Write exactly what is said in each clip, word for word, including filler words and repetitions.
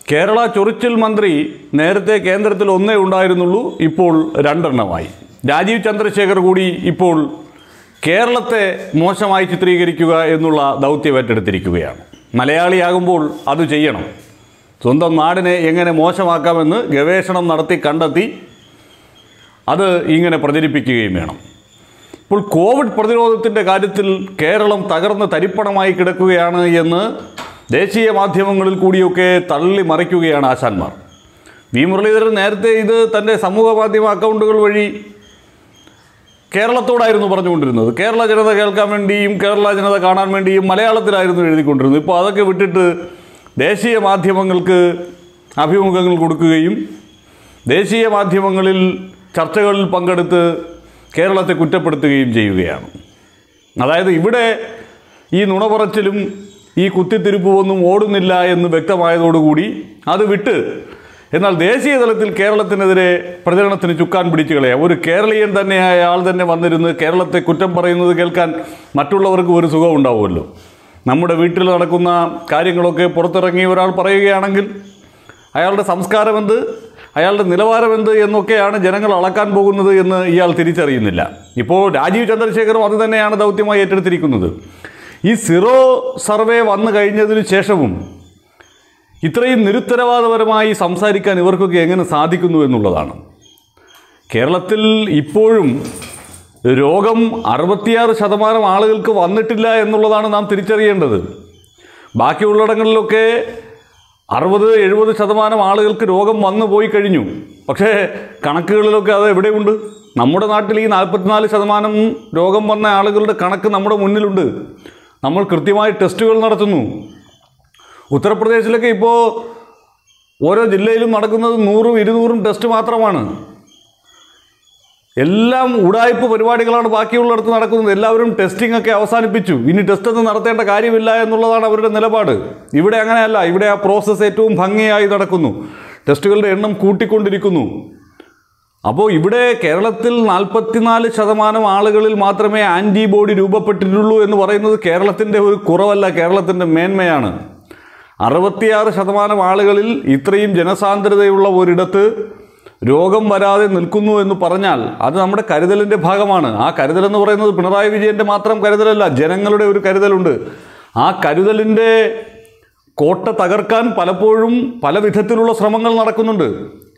കേരള ചൊറിച്ചിൽ മന്ത്രി നേരത്തെ കേന്ദ്രത്തിൽ ഒന്നേ ഉണ്ടായിരുന്നുള്ളൂ, ഇപ്പോൾ രണ്ടെണ്ണമായി. രാജീവ് ചന്ദ്രശേഖർ കൂടി ഇപ്പോൾ കേരളത്തെ മോശമായി ചിത്രീകരിക്കുക എന്നുള്ള ദൗത്യം ഏറ്റെടുത്തിരിക്കുകയാണ്. മലയാളിയാകുമ്പോൾ അത് ചെയ്യണം. സ്വന്തം നാടിനെ എങ്ങനെ മോശമാക്കാമെന്ന് ഗവേഷണം നടത്തി കണ്ടെത്തി അത് ഇങ്ങനെ പ്രചരിപ്പിക്കുകയും വേണം. ഇപ്പോൾ കോവിഡ് പ്രതിരോധത്തിൻ്റെ കാര്യത്തിൽ കേരളം തകർന്ന് തരിപ്പണമായി കിടക്കുകയാണ് എന്ന് ദേശീയ മാധ്യമങ്ങളിൽ കൂടിയൊക്കെ തള്ളി മറിക്കുകയാണ് ആശാന്മാർ. വി മുരളീധരൻ നേരത്തെ ഇത് തൻ്റെ സമൂഹ മാധ്യമ അക്കൗണ്ടുകൾ വഴി കേരളത്തോടായിരുന്നു പറഞ്ഞുകൊണ്ടിരുന്നത്. കേരള ജനത കേൾക്കാൻ വേണ്ടിയും കേരള ജനത കാണാൻ വേണ്ടിയും മലയാളത്തിലായിരുന്നു എഴുതിക്കൊണ്ടിരുന്നത്. ഇപ്പോൾ അതൊക്കെ വിട്ടിട്ട് ദേശീയ മാധ്യമങ്ങൾക്ക് അഭിമുഖങ്ങൾ കൊടുക്കുകയും ദേശീയ മാധ്യമങ്ങളിൽ ചർച്ചകളിൽ പങ്കെടുത്ത് കേരളത്തെ കുറ്റപ്പെടുത്തുകയും ചെയ്യുകയാണ്. അതായത് ഇവിടെ ഈ നുണ പറച്ചിലും ഈ കുത്തിത്തിരിപ്പുമൊന്നും ഓടുന്നില്ല എന്ന് വ്യക്തമായതോടുകൂടി അത് വിട്ട് എന്നാൽ ദേശീയ തലത്തിൽ കേരളത്തിനെതിരെ പ്രചരണത്തിന് ചുക്കാൻ പിടിച്ചു കളയാം. ഒരു കേരളീയൻ തന്നെയായ ആൾ തന്നെ വന്നിരുന്ന് കേരളത്തെ കുറ്റം പറയുന്നത് കേൾക്കാൻ മറ്റുള്ളവർക്ക് ഒരു സുഖം ഉണ്ടാവുമല്ലോ. നമ്മുടെ വീട്ടിൽ നടക്കുന്ന കാര്യങ്ങളൊക്കെ പുറത്തിറങ്ങി ഒരാൾ പറയുകയാണെങ്കിൽ അയാളുടെ സംസ്കാരമെന്ത്, അയാളുടെ നിലവാരമെന്ത് എന്നൊക്കെയാണ് ജനങ്ങൾ അളക്കാൻ പോകുന്നത് എന്ന് ഇയാൾ തിരിച്ചറിയുന്നില്ല. ഇപ്പോൾ രാജീവ് ചന്ദ്രശേഖറും അത് തന്നെയാണ് ദൗത്യമായി ഏറ്റെടുത്തിരിക്കുന്നത്. ഈ സിറോ സർവേ വന്നു കഴിഞ്ഞതിന് ശേഷവും ഇത്രയും നിരുത്തരവാദപരമായി സംസാരിക്കാൻ ഇവർക്കൊക്കെ എങ്ങനെ സാധിക്കുന്നു എന്നുള്ളതാണ്. കേരളത്തിൽ ഇപ്പോഴും രോഗം അറുപത്തിയാറ് ശതമാനം ആളുകൾക്ക് വന്നിട്ടില്ല എന്നുള്ളതാണ് നാം തിരിച്ചറിയേണ്ടത്. ബാക്കിയുള്ളിടങ്ങളിലൊക്കെ അറുപത് എഴുപത് ശതമാനം ആളുകൾക്ക് രോഗം വന്നു പോയി കഴിഞ്ഞു. പക്ഷേ കണക്കുകളിലൊക്കെ അത് എവിടെയുണ്ട്? നമ്മുടെ നാട്ടിൽ ഈ നാൽപ്പത്തിനാല് ശതമാനം രോഗം വന്ന ആളുകളുടെ കണക്ക് നമ്മുടെ മുന്നിലുണ്ട്. നമ്മൾ കൃത്യമായി ടെസ്റ്റുകൾ നടത്തുന്നു. ഉത്തർപ്രദേശിലൊക്കെ ഇപ്പോൾ ഓരോ ജില്ലയിലും നടക്കുന്നത് നൂറും ഇരുന്നൂറും ടെസ്റ്റ് മാത്രമാണ്. എല്ലാം ഉടായ്പ പരിപാടികളാണ് ബാക്കിയുള്ളിടത്ത് നടക്കുന്നത്. എല്ലാവരും ടെസ്റ്റിംഗ് ഒക്കെ അവസാനിപ്പിച്ചു. ഇനി ടെസ്റ്റ് ഒന്നും നടത്തേണ്ട കാര്യമില്ല എന്നുള്ളതാണ് അവരുടെ നിലപാട്. ഇവിടെ അങ്ങനെയല്ല. ഇവിടെ ആ പ്രോസസ്സ് ഏറ്റവും ഭംഗിയായി നടക്കുന്നു. ടെസ്റ്റുകളുടെ എണ്ണം കൂട്ടിക്കൊണ്ടിരിക്കുന്നു. അപ്പോൾ ഇവിടെ കേരളത്തിൽ നാൽപ്പത്തിനാല് ശതമാനം ആളുകളിൽ മാത്രമേ ആൻറ്റിബോഡി രൂപപ്പെട്ടിട്ടുള്ളൂ എന്ന് പറയുന്നത് കേരളത്തിൻ്റെ ഒരു കുറവല്ല, കേരളത്തിൻ്റെ മേന്മയാണ്. അറുപത്തിയാറ് ശതമാനം ആളുകളിൽ ഇത്രയും ജനസാന്ദ്രതയുള്ള ഒരിടത്ത് രോഗം വരാതെ നിൽക്കുന്നു എന്ന് പറഞ്ഞാൽ അത് നമ്മുടെ കരുതലിൻ്റെ ഭാഗമാണ്. ആ കരുതലെന്ന് പറയുന്നത് പിണറായി വിജയൻ്റെ മാത്രം കരുതലല്ല, ജനങ്ങളുടെ ഒരു കരുതലുണ്ട്. ആ കരുതലിൻ്റെ കോട്ട തകർക്കാൻ പലപ്പോഴും പല വിധത്തിലുള്ള ശ്രമങ്ങൾ നടക്കുന്നുണ്ട്.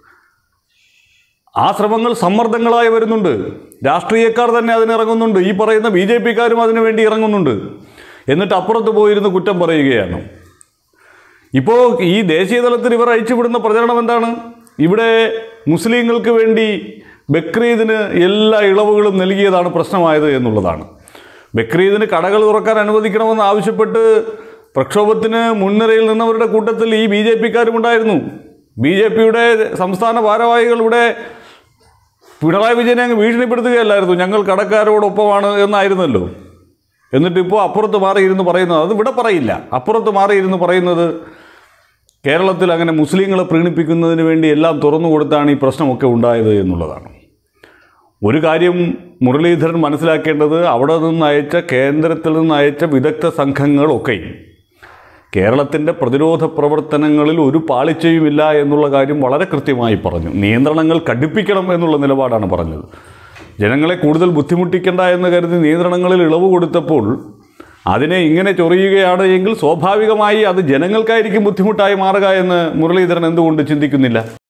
ആ ശ്രമങ്ങൾ സമ്മർദ്ദങ്ങളായി വരുന്നുണ്ട്. രാഷ്ട്രീയക്കാർ തന്നെ അതിനിറങ്ങുന്നുണ്ട്. ഈ പറയുന്ന ബി ജെ പിക്കാരും അതിനു വേണ്ടി ഇറങ്ങുന്നുണ്ട്. എന്നിട്ട് അപ്പുറത്ത് പോയിരുന്ന് കുറ്റം പറയുകയാണ്. ഇപ്പോൾ ഈ ദേശീയ തലത്തിൽ ഇവർ അഴിച്ചുവിടുന്ന പ്രചരണം എന്താണ്? ഇവിടെ മുസ്ലിങ്ങൾക്ക് വേണ്ടി ബക്രീദിന് എല്ലാ ഇളവുകളും നൽകിയതാണ് പ്രശ്നമായത് എന്നുള്ളതാണ്. ബക്രീദിന് കടകൾ തുറക്കാൻ അനുവദിക്കണമെന്ന് ആവശ്യപ്പെട്ട് പ്രക്ഷോഭത്തിന് മുൻനിരയിൽ നിന്നവരുടെ കൂട്ടത്തിൽ ഈ ബി ജെ പിക്കാരും ഉണ്ടായിരുന്നു. ബി ജെ പിയുടെ സംസ്ഥാന ഭാരവാഹികൾ ഇവിടെ പിണറായി വിജയനെ അങ്ങ് ഭീഷണിപ്പെടുത്തുകയല്ലായിരുന്നു, ഞങ്ങൾ കടക്കാരോടൊപ്പമാണ് എന്നായിരുന്നല്ലോ. എന്നിട്ടിപ്പോൾ അപ്പുറത്ത് മാറിയിരുന്ന് പറയുന്നത്, അത് ഇവിടെ പറയില്ല, അപ്പുറത്ത് മാറിയിരുന്ന് പറയുന്നത് കേരളത്തിൽ അങ്ങനെ മുസ്ലിങ്ങളെ പ്രീണിപ്പിക്കുന്നതിന് വേണ്ടി എല്ലാം തുറന്നു കൊടുത്താണ് ഈ പ്രശ്നമൊക്കെ ഉണ്ടായത് എന്നുള്ളതാണ്. ഒരു കാര്യം മുരളീധരൻ മനസ്സിലാക്കേണ്ടത്, അവിടെ നിന്ന് അയച്ച കേന്ദ്രത്തിൽ നിന്ന് അയച്ച വിദഗ്ധ സംഘങ്ങളൊക്കെ കേരളത്തിൻ്റെ പ്രതിരോധ പ്രവർത്തനങ്ങളിൽ ഒരു പാളിച്ചയുമില്ല എന്നുള്ള കാര്യം വളരെ കൃത്യമായി പറഞ്ഞു. നിയന്ത്രണങ്ങൾ കടുപ്പിക്കണം എന്നുള്ള നിലപാടാണ് പറഞ്ഞത്. ജനങ്ങളെ കൂടുതൽ ബുദ്ധിമുട്ടിക്കേണ്ട എന്ന് കരുതി നിയന്ത്രണങ്ങളിൽ ഇളവ് കൊടുത്തപ്പോൾ അതിനെ ഇങ്ങനെ ചൊറിയുകയാണ് എങ്കിൽ സ്വാഭാവികമായി അത് ജനങ്ങൾക്കായിരിക്കും ബുദ്ധിമുട്ടായി മാറുക എന്ന് മുരളീധരൻ എന്തുകൊണ്ട് ചിന്തിക്കുന്നില്ല?